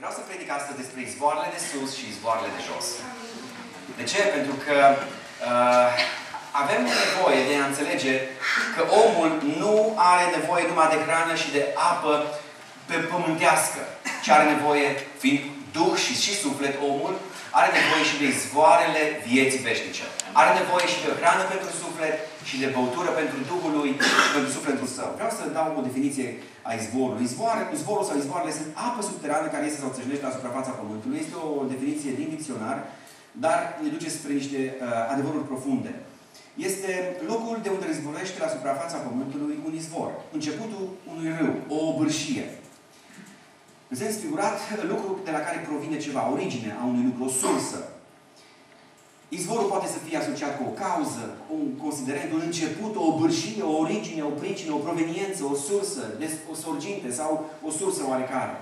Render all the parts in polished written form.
Vreau să predic astăzi despre izvoarele de sus și izvoarele de jos. De ce? Pentru că avem nevoie de a înțelege că omul nu are nevoie numai de hrană și de apă pe pământească, ci are nevoie, fiind duh și suflet, omul are nevoie și de izvoarele vieții veșnice. Are nevoie și de hrană pentru suflet și de băutură pentru Duhul lui și pentru sufletul său. Vreau să dau o definiție a izvorului. Izvorul sau izvoarele sunt apă subterană care iese sau țâșnește la suprafața pământului. Este o definiție din dicționar, dar ne duce spre niște adevăruri profunde. Este locul de unde izvorește la suprafața pământului un izvor. Începutul unui râu, o obârșie. În sens figurat, lucru de la care provine ceva, origine a unui lucru, o sursă. Izvorul poate să fie asociat cu o cauză, un considerent, un început, o obârșie, o origine, o pricină, o proveniență, o sursă, o sorginte sau o sursă oarecare.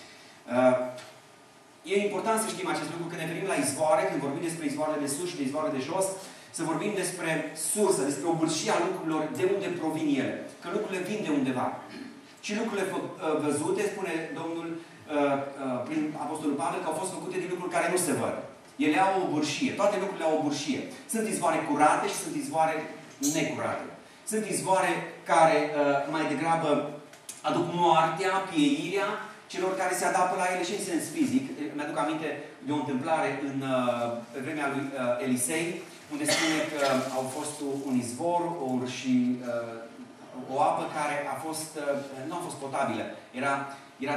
E important să știm acest lucru când ne referim la izvoare, când vorbim despre izvoarele de sus și de izvoarele de jos, să vorbim despre sursă, despre obârșia lucrurilor, de unde provin ele. Că lucrurile vin de undeva. Și lucrurile văzute, spune Domnul prin Apostolul Pavel, că au fost făcute din lucruri care nu se văd. Ele au o bârșie. Toate lucrurile au o bârșie. Sunt izvoare curate și sunt izvoare necurate. Sunt izvoare care mai degrabă aduc moartea, pieirea celor care se adaptă la ele și în sens fizic. Mi-aduc aminte de o întâmplare în vremea lui Elisei, unde spune că au fost un izvor și o apă care nu a fost potabilă. Era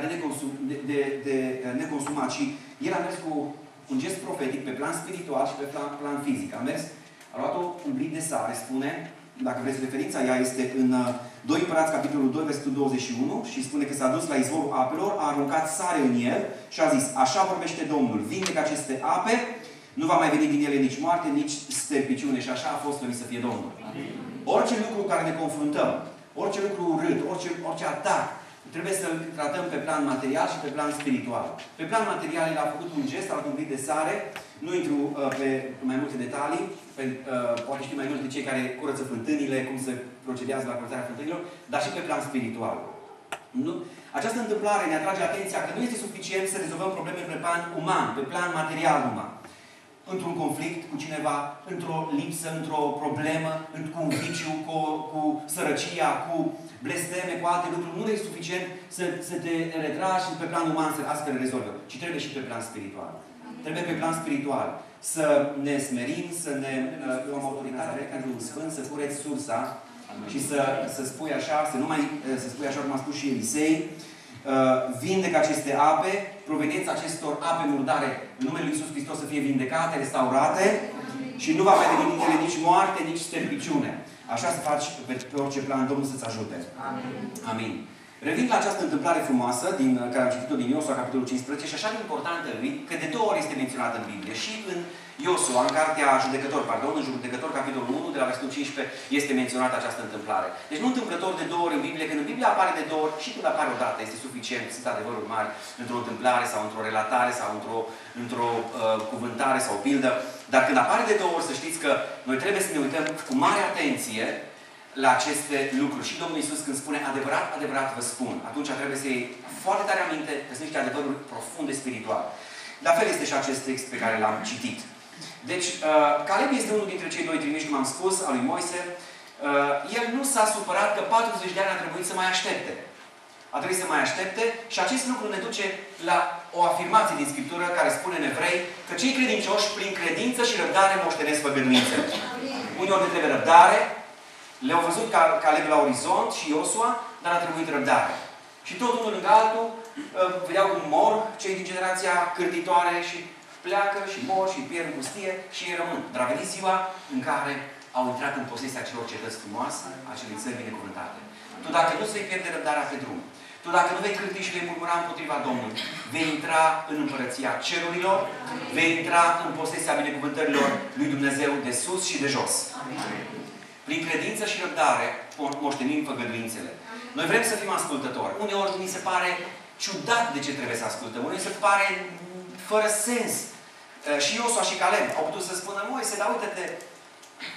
de neconsumat și el a mers cu un gest profetic pe plan spiritual și pe plan fizic. A mers, a luat un plic de sare, spune, dacă vreți referința, ea este în 2 Împărați, capitolul 2, versetul 21, și spune că s-a dus la izvorul apelor, a aruncat sare în el și a zis: așa vorbește Domnul, vindecă aceste ape, nu va mai veni din ele nici moarte, nici sterpiciune. Și așa a fost slăvit să fie Domnul. Orice lucru cu care ne confruntăm, orice lucru urât, orice atac, trebuie să-l tratăm pe plan material și pe plan spiritual. Pe plan material, el a făcut un gest, a luat un plic de sare. Nu intru pe mai multe detalii. Poate știu mai mult de cei care curăță fântânile, cum se procedează la curățarea fântânilor, dar și pe plan spiritual. Nu? Această întâmplare ne atrage atenția că nu este suficient să rezolvăm probleme pe plan uman, pe plan material uman. Într-un conflict cu cineva, într-o lipsă, într-o problemă, cu un viciu, cu sărăcia, cu blesteme, cu alte lucruri. Nu e suficient să te retragi și pe plan uman să astfel rezolvă, ci trebuie și pe plan spiritual. Trebuie pe plan spiritual să ne smerim, să ne luăm autoritatea ca Duhul Sfânt, să cureți sursa și să spui așa, să spui așa cum a spus și Elisei, vindecă aceste ape, proveniența acestor ape murdare în numele Lui Iisus Hristos să fie vindecate, restaurate și nu va mai veni din ele nici moarte, nici sterpiciune. Așa să faci pe orice plan, Domnul să-ți ajute. Amin. Amin. Revin la această întâmplare frumoasă care am citit-o din Iosua, capitolul 15, și așa de importantă, că de 2 ori este menționată în Biblie. Și în Iosua, în cartea în Judecător, capitolul 1, de la versetul 15, este menționată această întâmplare. Deci nu întâmplător de 2 ori în Biblie. Când în Biblie apare de 2 ori, și când apare o dată, este suficient. Sunt adevăruri mari într-o întâmplare sau într-o relatare sau într-o cuvântare sau pildă. Dar când apare de 2 ori, să știți că noi trebuie să ne uităm cu mare atenție la aceste lucruri. Și Domnul Iisus când spune adevărat, adevărat vă spun, atunci trebuie să iei foarte tare aminte că sunt niște adevăruri profunde spirituale. La fel este și acest text pe care l-am citit. Deci, Caleb este unul dintre cei 2 trimiși, cum am spus, al lui Moise. El nu s-a supărat că 40 de ani a trebuit să mai aștepte. A trebuit să mai aștepte și acest lucru ne duce la o afirmație din Scriptură care spune în Evrei că cei credincioși, prin credință și răbdare, moștenesc făgăduințele. Uneori ne trebuie răbdare. Le-au văzut Caleb la orizont și Iosua, dar a trebuit răbdare. Și tot unul lângă altul, vedeau cum mor cei din generația cârtitoare și pleacă și mor și pierd în pustie și ei rămân. Dar a venit ziua în care au intrat în posesia celor cetăți frumoase, acelei țări binecuvântate. Tu dacă nu-ți vei pierde răbdarea pe drum, tu dacă nu vei cârti și vei murmura împotriva Domnului, vei intra în împărăția cerurilor, vei intra în posesia binecuvântărilor lui Dumnezeu de sus și de jos. Amin. Prin credință și răbdare moștenim făgăduințele. Noi vrem să fim ascultători. Uneori ni se pare ciudat de ce trebuie să ascultăm. Uneori se pare fără sens. Și Iosua și Caleb au putut să spună: Moise, dar uite-te,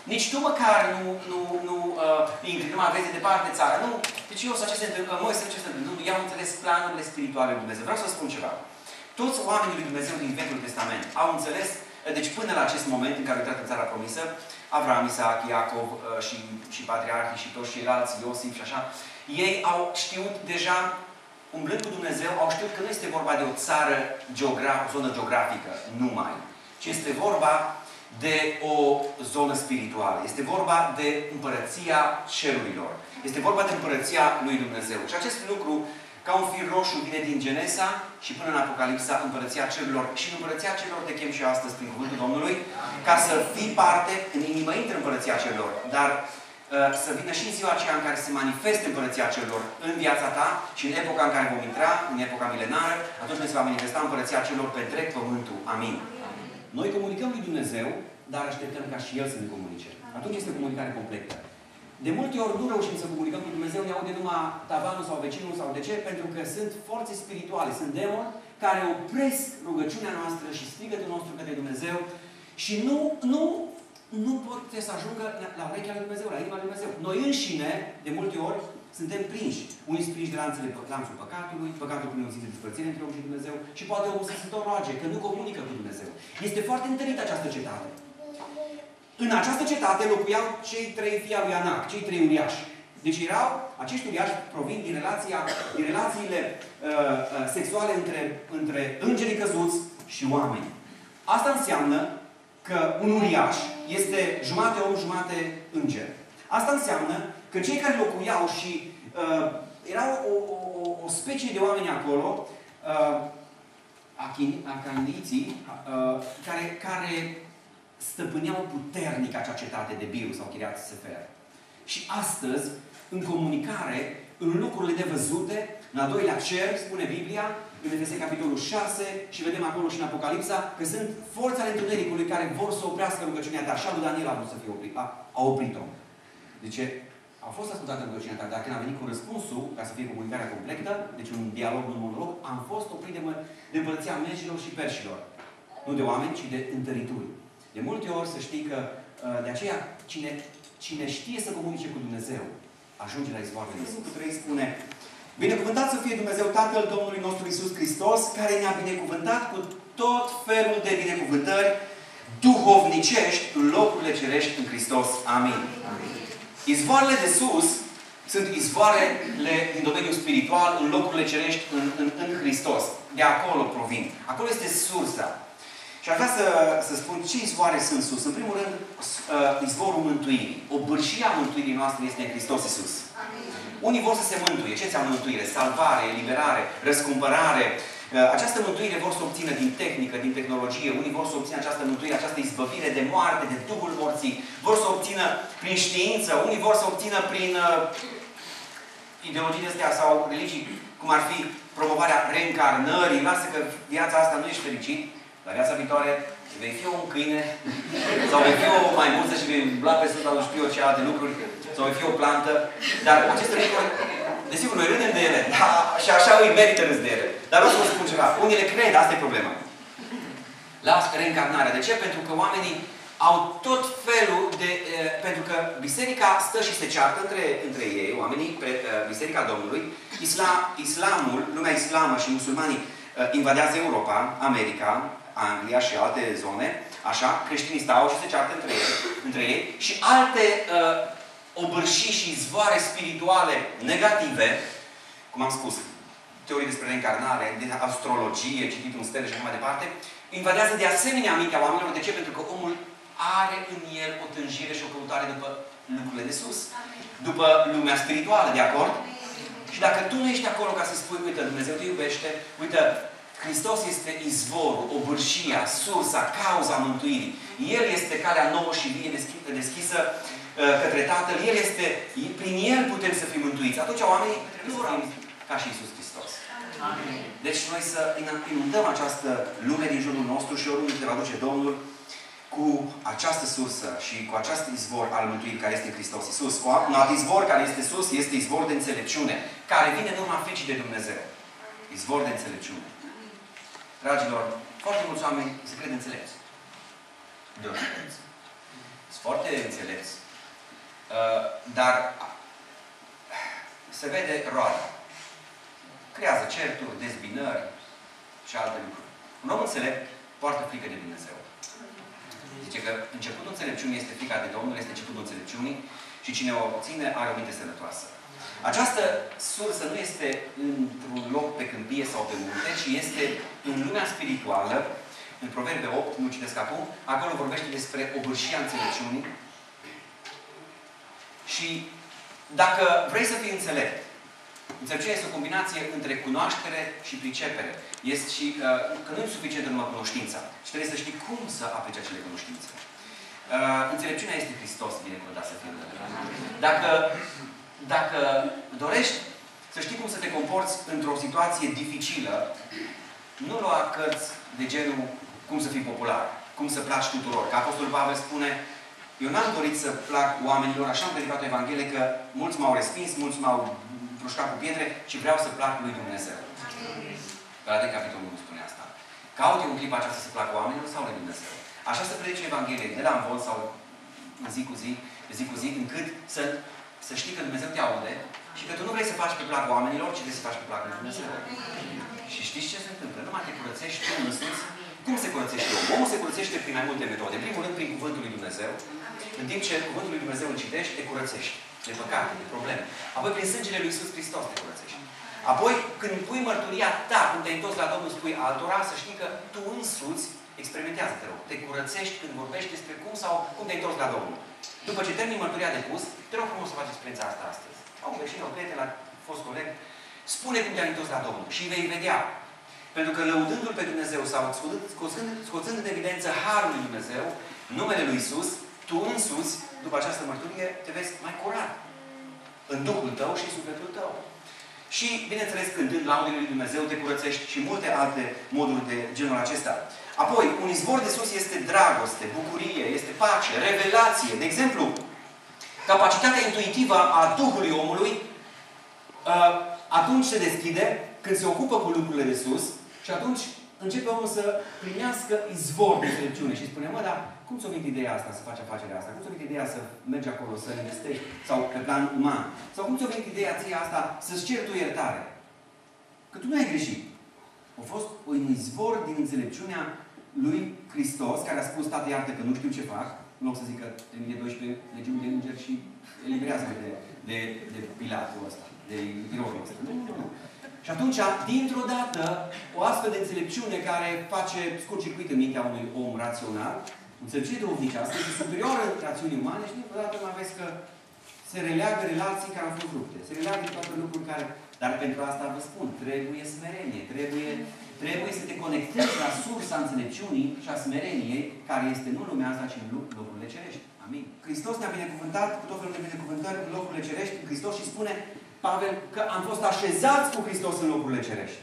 Nici tu măcar nu intri, nu mai vezi de departe țara. Nu. Deci eu ce se întâmplă, ce se întâmplă. Nu, eu am înțeles planurile spirituale lui Dumnezeu. Vreau să spun ceva. Toți oamenii lui Dumnezeu din Vechiul Testament au înțeles, deci până la acest moment în care au intrat în țara promisă, Avram, Isaac, Iacov și patriarhii și toți ceilalți, Iosif și așa, ei au știut deja, umblând cu Dumnezeu, au știut că nu este vorba de o țară, o zonă geografică numai, ci este vorba de o zonă spirituală. Este vorba de împărăția cerurilor. Este vorba de împărăția lui Dumnezeu. Și acest lucru, ca un fir roșu, vine din Genesa și până în Apocalipsa, împărăția cerurilor. Și în împărăția cerurilor te chem și eu astăzi prin cuvântul Domnului, ca să fii parte, în inimă intră împărăția cerurilor, dar să vină și în ziua aceea în care se manifestă împărăția cerurilor în viața ta și în epoca în care vom intra, în epoca milenară, atunci când se va manifesta împărăția cerurilor pe întreg pământul. Amin. Noi comunicăm lui Dumnezeu, dar așteptăm ca și El să ne comunice. Atunci este comunicare completă. De multe ori nu reușim să comunicăm cu Dumnezeu, ne aude numai tavanul sau vecinul sau de ce? Pentru că sunt forțe spirituale, sunt demoni care opresc rugăciunea noastră și strigătul nostru către Dumnezeu și nu pot să ajungă la urechea lui Dumnezeu, la inima lui Dumnezeu. Noi înșine, de multe ori, suntem prinși. Unii sunt prinși de lanțul păcatului, păcatul prin o zi de despărțire între om și Dumnezeu și poate omul să se tot roage, că nu comunică cu Dumnezeu. Este foarte întărită această cetate. În această cetate locuiau cei 3 fii al lui Anac, cei 3 uriași. Deci acești uriași provin din relațiile sexuale între îngerii căzuți și oameni. Asta înseamnă că un uriaș este jumate om, jumate înger. Asta înseamnă că cei care locuiau și erau o specie de oameni acolo, acaniții, care stăpâneau puternic acea cetate de Biru sau Chiriat Sefer. Și astăzi, în comunicare, în lucrurile nevăzute, în al doilea cer, spune Biblia, în Efeseni capitolul 6, și vedem acolo și în Apocalipsa, că sunt forțele întunericului care vor să oprească rugăciunea ta. Așa lui Daniel a vrut să fie oprit. A oprit-o. Deci, a fost ascultată rugăciunea ta, dar când a venit cu răspunsul, ca să fie comunicarea completă, deci un dialog, un monolog, am fost oprit de împărăția megilor și perșilor. Nu de oameni, ci de întărituri. De multe ori să știi că, de aceea, cine știe să comunice cu Dumnezeu, ajunge la izvoarele de Sfântul 3 spune: binecuvântat să fie Dumnezeu Tatăl Domnului nostru Iisus Hristos, care ne-a binecuvântat cu tot felul de binecuvântări duhovnicești în locurile cerești în Hristos. Amin. Izvoarele de sus sunt izvoarele din domeniul spiritual, în locurile cerești în Hristos. De acolo provin. Acolo este sursa. Și aș vrea să spun ce izvoare sunt sus. În primul rând, izvorul mântuirii. O bârșie a mântuirii noastre este în Hristos Iisus. Unii vor să se mântuie. Ce înseamnă mântuire? Salvare, eliberare, răscumpărare. Această mântuire vor să obțină din tehnică, din tehnologie. Unii vor să obțină această mântuire, această izbăvire de moarte, de duhul morții. Vor să obțină prin știință. Unii vor să obțină prin ideologii astea sau religii, cum ar fi promovarea reîncarnării. Lasă că viața asta nu ești fericit. La viața viitoare vei fi un câine sau vei fi o maimuță și vei umbla pe sus, nu știu eu ce alte lucruri, sau vei fi o plantă. Dar aceste lucruri, desigur, noi râdem de ele. Și așa îi merită râs de ele. Dar vreau să vă spun ceva. Unii le cred, asta e problema. La reîncarnarea. De ce? Pentru că oamenii au tot felul de... pentru că biserica stă și se ceartă între ei, oamenii, biserica Domnului, islamul, lumea islamă și musulmanii invadează Europa, America, Anglia și alte zone, așa, creștinii stau și se ceartă între ei și alte obârșii și izvoare spirituale negative, cum am spus, teorii despre reîncarnare, de astrologie, citit în stele și așa mai departe, invadează de asemenea mintea oamenilor. De ce? Pentru că omul are în el o tânjire și o căutare după lucrurile de sus. După lumea spirituală, de acord? Și dacă tu nu ești acolo ca să spui, uite, Dumnezeu te iubește, uite, Hristos este izvorul, obârșia, sursa, cauza mântuirii. El este calea nouă și vie deschisă către Tatăl. El este, prin El putem să fim mântuiți. Atunci oamenii trebuie să fim ca și Iisus Hristos. Amin. Deci noi să inundăm această lume din jurul nostru și oriunde te va duce Domnul cu această sursă și cu acest izvor al mântuirii care este în Hristos Iisus. Un alt izvor care este sus este izvor de înțelepciune, care vine în urma fricii de Dumnezeu. Izvor de înțelepciune. Dragilor, foarte mulți oameni se cred înțelepți. sunt foarte înțelepți, dar se vede roada. Creează certuri, dezbinări și alte lucruri. Un om înțelept poartă frică de Dumnezeu. Zice că începutul înțelepciunii este frica de Domnul, este începutul înțelepciunii și cine o obține are o minte sănătoasă. Această sursă nu este într-un loc pe câmpie sau pe munte, ci este în lumea spirituală, în Proverbe 8, nu citesc acum, acolo vorbește despre obârșia înțelepciunii. Și dacă vrei să fii înțelept, înțelepciunea este o combinație între cunoaștere și pricepere. Este și că nu e suficient numai cunoștința. Și trebuie să știi cum să aplici acele cunoștințe. Înțelepciunea este Hristos, binecuvântat să fie. Dacă dorești să știi cum să te comporți într-o situație dificilă, nu lua cărți de genul cum să fii popular, cum să placi tuturor. Că Apostolul Pavel spune, eu n-am dorit să plac oamenilor, așa am predicat o Evanghelie, că mulți m-au respins, mulți m-au împroșcat cu pietre și vreau să plac lui Dumnezeu. Galateni, capitolul 1 spune asta. Caute un clip aceasta să placă oamenilor sau lui Dumnezeu. Așa să predice Evanghelie de la învol sau în zi cu zi, încât să știi că Dumnezeu te aude și că tu nu vrei să faci pe plac oamenilor, ci vrei să faci pe plac lui Dumnezeu. Și știți ce se întâmplă? Numai te curățești tu însuți. Cum se curățește omul? Omul se curățește prin mai multe metode. În primul rând, prin Cuvântul lui Dumnezeu. În timp ce Cuvântul lui Dumnezeu îl citești, te curățești. De păcate, de probleme. Apoi, prin sângele lui Iisus Hristos te curățești. Apoi, când pui mărturia ta, când te-ai întors la Domnul, spui altora, să știi că tu însuți experimentează, te rog. Te curățești când vorbești despre cum sau cum te-ai întors la Domnul. După ce termini mărturia de pus, te rog frumos să faci experiența asta astăzi. Au un vecină, o prieten, fost coleg, spune cum te-ai întors la Domnul și vei vedea. Pentru că lăudându-L pe Dumnezeu sau scoțând în evidență Harul lui Dumnezeu, numele lui Iisus, tu însuți, după această mărturie, te vezi mai curat. În Duhul tău și în sufletul tău. Și, bineînțeles, cântând laudele lui Dumnezeu, te curățești și multe alte moduri de genul acesta. Apoi, un izvor de sus este dragoste, bucurie, este pace, revelație. De exemplu, capacitatea intuitivă a Duhului omului atunci se deschide când se ocupă cu lucrurile de sus și atunci începe omul să primească izvor de înțelepciune și spune, mă, dar cum ți-o venit ideea asta să faci afacerea asta? Cum ți-o venit ideea să mergi acolo, să investești? Sau pe plan uman? Sau cum ți-o venit ideea ție asta să-ți ceri tu iertare? Că tu nu ai greșit. A fost un izvor din înțelepciunea lui Hristos, care a spus, Tată, iartă că nu știu ce fac, în loc să zică, trimite 12 legiuni de îngeri și eliberează-mă de Pilatul ăsta, de Irodul ăsta. Nu. Și atunci, dintr-o dată, o astfel de înțelepciune care face scurt-circuit în mintea unui om rațional, înțelepciune duhovnicească, este superioară rațiunii umane și dintr-o dată mai vezi că se releagă relații care au fost rupte. Se releagă toate lucruri care... Dar pentru asta vă spun, trebuie smerenie, trebuie să te conectezi la sursa înțelepciunii și a smereniei, care este nu lumea asta, ci în locurile cerești. Amin. Hristos ne-a binecuvântat cu tot felul de binecuvântări în locurile cerești, în Hristos și spune Pavel că am fost așezați cu Hristos în locurile cerești.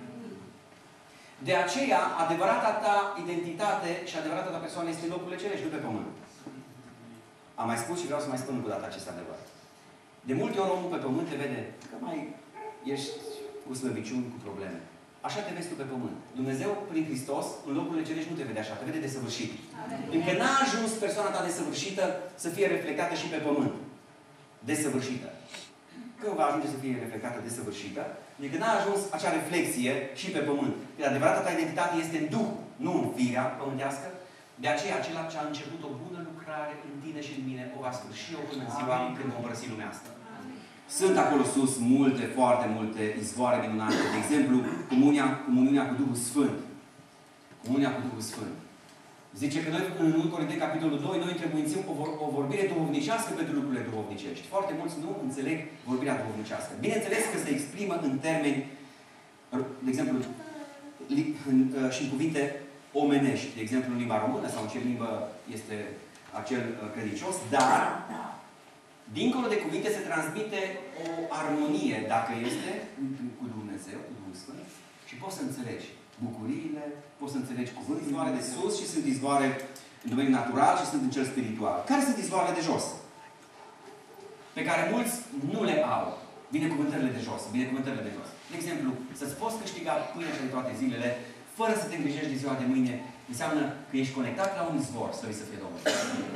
De aceea, adevărata ta identitate și adevărata ta persoană este în locurile cerești, nu pe pământ. Am mai spus și vreau să mai spun încă o dată acest adevăr. De multe ori omul pe pământ te vede că mai ești cu slăbiciuni, cu probleme. Așa te vezi tu pe pământ. Dumnezeu, prin Hristos, în locurile cerești nu te vede așa, te vede desăvârșit. Încă n-a ajuns persoana ta desăvârșită să fie reflectată și pe pământ. Desăvârșită. Când va ajunge să fie reflectată desăvârșită, adică n-a ajuns acea reflexie și pe pământ. Că adevărata ta identitate este în Duh, nu în firea pământească. De aceea, acela ce a început o bună lucrare în tine și în mine, o va sfârși eu până în ziua când vom părăsi lumea asta. Sunt acolo sus multe, foarte multe izvoare minunate. De exemplu, comuniunea cu Duhul Sfânt. Comunia cu Duhul Sfânt. Zice că noi, în 1 Corinteni, capitolul 2, noi întrebuințim o vorbire duhovnicească pentru lucrurile duhovnicești. Foarte mulți nu înțeleg vorbirea duhovnicească. Bineînțeles că se exprimă în termeni, de exemplu, și în cuvinte omenești. De exemplu, în limba română sau în ce limbă este acel credincios, dar dincolo de cuvinte se transmite o armonie, dacă este, cu Dumnezeu, cu Duhul Sfânt, și poți să înțelegi bucuriile, poți să înțelegi cuvântul, izvoare de sus și sunt izvoare în domeniul natural și sunt în cel spiritual. Care sunt izvoarele de jos? Pe care mulți nu le au. Binecuvântările de jos. Binecuvântările de jos. De exemplu, să-ți poți câștiga pâinea de toate zilele, fără să te îngrijești de ziua de mâine, înseamnă că ești conectat la un izvor, să-i să fie Domnul.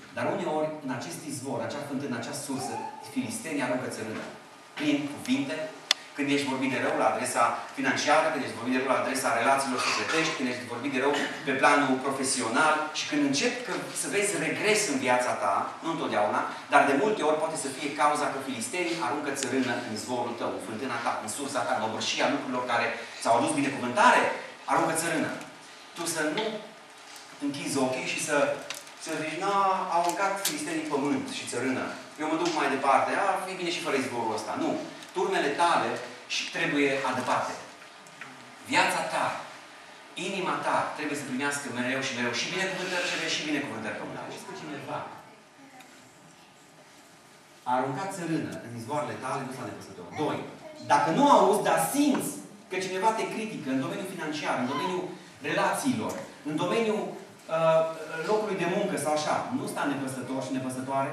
Dar uneori, în acest izvor, acea fântână, acea sursă, filistenii aruncă țărână. Prin cuvinte, când ești vorbit de rău la adresa financiară, când ești vorbit de rău la adresa relațiilor sufletești, când ești vorbit de rău pe planul profesional și când începi să vezi regres în viața ta, nu întotdeauna, dar de multe ori poate să fie cauza că filistenii aruncă țărână în izvorul tău, în fântâna ta, în sursa ta, în obârșia lucrurilor care ți-au adus binecuvântare, aruncă țărână. Tu să nu închizi ochii și să zici, au aruncat filistenii pământ și țărână. Eu mă duc mai departe, ar fi bine și fără izvorul ăsta. Nu. Turmele tale și trebuie adăpate. Viața ta, inima ta trebuie să primească mereu și mereu și binecuvântări cerului și binecuvântări pământale. Știți că cineva a aruncat țărână în izvoarele tale, nu s-a nepăsător. 2. Dacă nu auzi, dar simți că cineva te critică în domeniul financiar, în domeniul relațiilor, în domeniul locului de muncă sau așa, nu sta nepăsător și nepăsătoare,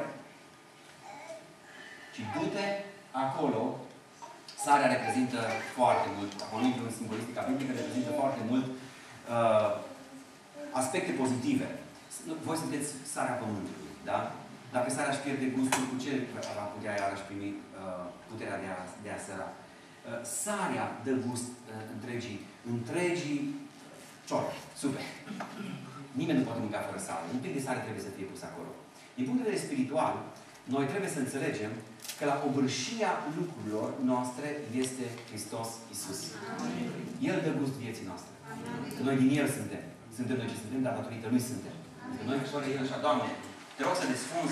ci du-te acolo. Sarea reprezintă foarte mult, acolo intru în simbolistica biblică, reprezintă foarte mult aspecte pozitive. Voi sunteți sarea pământului, da? Dacă sarea își pierde gustul, cu ce va putea iarăși primi puterea de a săra? Sarea dă gust întregii ciorbe. Super! Nimeni nu poate mânca fără sare. Un pic de sare trebuie să fie pus acolo. Din punct de vedere spiritual, noi trebuie să înțelegem că la obârșia lucrurilor noastre este Hristos Iisus. El dă gust vieții noastre. Că noi din El suntem. Suntem noi ce suntem, dar datorită Lui suntem. Că noi fără El așa, Doamne, te rog să desfunzi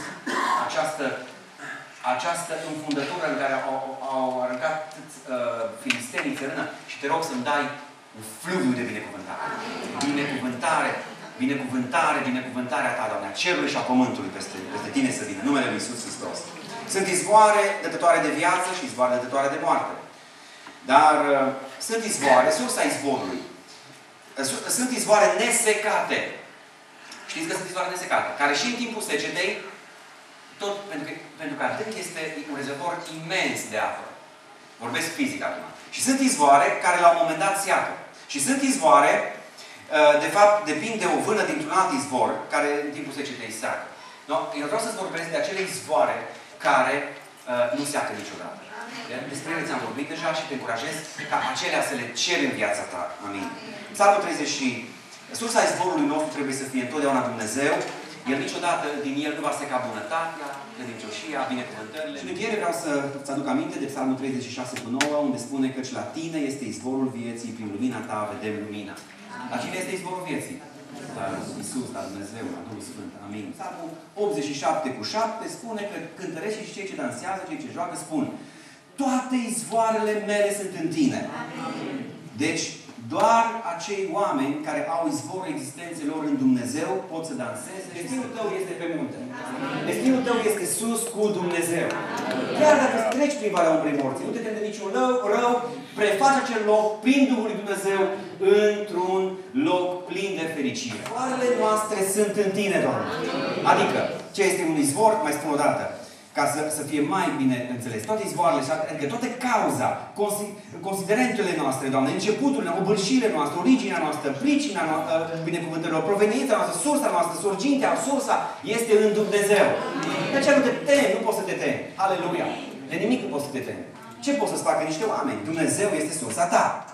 această înfundătură în care au aruncat filistenii țărână și te rog să-mi dai un fluviu de binecuvântare. Binecuvântare. Binecuvântare, binecuvântarea ta, Doamne, a cerului și a pământului peste tine să vină. Numele Lui Iisus Hristos. Sunt izvoare dătătoare de viață și izvoare dătătoare de moarte. Dar sunt izvoare, sursa izvorului. Sunt izvoare nesecate. Știți că sunt izvoare nesecate. Care și în timpul secetei, tot pentru că adânc este un rezervor imens de apă. Vorbesc fizic acum. Și sunt izvoare care la un moment dat seacă. Și sunt izvoare, de fapt, depind de o vână dintr-un alt izvor, care în timpul secetei seacă. No? Eu vreau să-ți vorbesc de acele izvoare care nu seacă niciodată. Despre ele ți-am vorbit deja și te încurajez ca acelea să le ceri în viața ta. Amin. Psalmul 30. Sursa izvorului nostru trebuie să fie întotdeauna Dumnezeu. El niciodată din El nu va seca bunătatea, credincioșia, binecuvântările. Și în încheiere vreau să-ți aduc aminte de Psalmul 36:9, unde spune că la tine este izvorul vieții, prin lumina ta vedem lumina. La cine este izvorul vieții? La Iisus, la Dumnezeu, la Duhul Sfânt. Amin. Psalmul 87:7 spune că cântăreștii și cei ce dansează, cei ce joacă, spun: toate izvoarele mele sunt în tine. Amin. Deci, doar acei oameni care au izvorul existenței lor în Dumnezeu pot să danseze. Destinul tău este pe munte. Destinul tău este sus cu Dumnezeu. Chiar dacă treci prin valea umbrei morții, nu te teme de niciun rău, prefaci acel loc prin Duhul lui Dumnezeu într-un loc plin de fericire. Izvoarele noastre sunt în tine, Doamne. Adică, ce este un izvor? Mai spun o dată. Ca să fie mai bine înțeles. Toate izvoarele, adică toate cauza, considerentele noastre, Doamne, începuturile, obârșirile noastre, originea noastră, pricina binecuvântărilor, proveniența noastră, sursa noastră, surgintea, sursa este în Dumnezeu. De aceea nu te temi, nu poți să te temi. Aleluia! De nimic nu poți să te temi. Ce poți să-ți facă niște oameni? Dumnezeu este sursa ta.